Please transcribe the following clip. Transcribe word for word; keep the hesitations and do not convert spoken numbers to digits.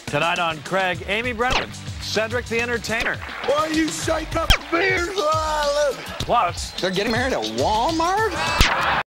Tonight on Craig, Amy Brennan, Cedric the Entertainer. Why you shake up beers? Plus, They're getting married at Walmart?